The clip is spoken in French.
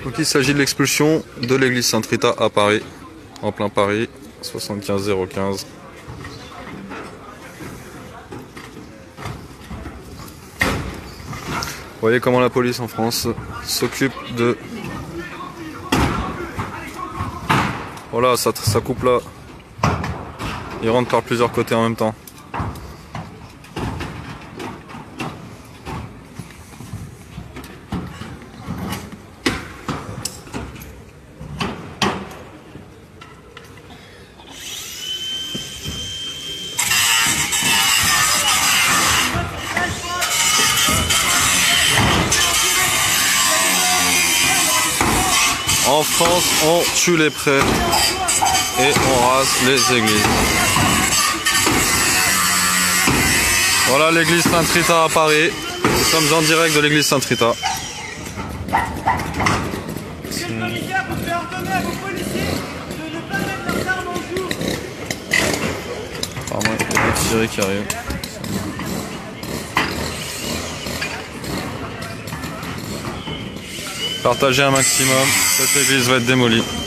Donc il s'agit de l'expulsion de l'église Sainte-Rita à Paris, en plein Paris, 75 015. Vous voyez comment la police en France s'occupe de... Voilà, ça coupe là. Il rentre par plusieurs côtés en même temps. En France, on tue les prêtres et on rase les églises. Voilà l'église Sainte-Rita à Paris. Nous sommes en direct de l'église Sainte-Rita. Apparemment, il y a des tirés qui arrivent. Partagez un maximum, cette église va être démolie.